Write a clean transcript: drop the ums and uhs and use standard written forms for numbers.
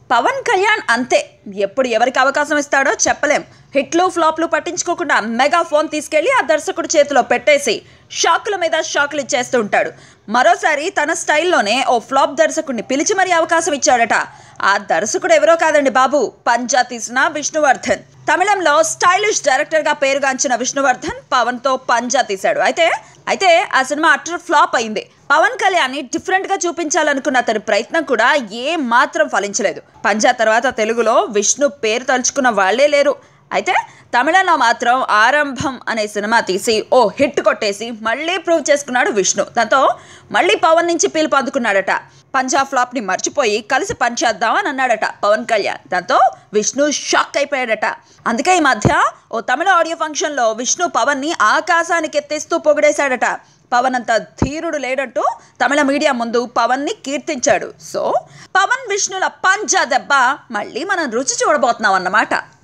పవన్ కళ్యాణ్ అంతే, ఎప్పుడు ఎవరికి అవకాశం ఇస్తాడో చెప్పలేం. హిట్లు ఫ్లాప్లు పట్టించుకోకుండా మెగా ఫోన్ తీసుకెళ్లి ఆ దర్శకుడి చేతిలో పెట్టేసి షాకుల మీద షాకులు ఇచ్చేస్తూ ఉంటాడు. మరోసారి తన స్టైల్లోనే ఓ ఫ్లాప్ దర్శకుడిని పిలిచి మరీ అవకాశం ఇచ్చాడట. ఆ దర్శకుడు ఎవరో కాదండి బాబు, పంజా తీసిన విష్ణువర్ధన్. తమిళంలో స్టైలిష్ డైరెక్టర్గా పేరుగాంచిన విష్ణువర్ధన్ పవన్తో పంజా తీశాడు. అయితే ఆ సినిమా అటర్ ఫ్లాప్ అయింది. పవన్ కళ్యాణ్ని డిఫరెంట్గా చూపించాలనుకున్న అతని ప్రయత్నం కూడా ఏ మాత్రం ఫలించలేదు. పంజా తర్వాత తెలుగులో విష్ణు పేరు తలుచుకున్న వాళ్లే లేరు. అయితే తమిళంలో మాత్రం ఆరంభం అనే సినిమా తీసి ఓ హిట్ కొట్టేసి మళ్ళీ ప్రూవ్ చేసుకున్నాడు విష్ణు. దాంతో మళ్ళీ పవన్ నుంచి పిలుపు అందుకున్నాడట. పంజా ఫ్లాప్ని మర్చిపోయి కలిసి పనిచేద్దామని అన్నాడట పవన్ కళ్యాణ్. దాంతో విష్ణు షాక్ అయిపోయాడట. అందుకే ఈ మధ్య ఓ తమిళ ఆడియో ఫంక్షన్లో విష్ణు పవన్ని ఆకాశానికి ఎత్తేస్తూ పొగిడేశాడట. పవన్ అంత ధీరుడు లేడంటూ తమిళ మీడియా ముందు పవన్ని కీర్తించాడు. సో పవన్ విష్ణుల పంజా దెబ్బ మళ్ళీ మనం రుచి చూడబోతున్నాం అన్నమాట.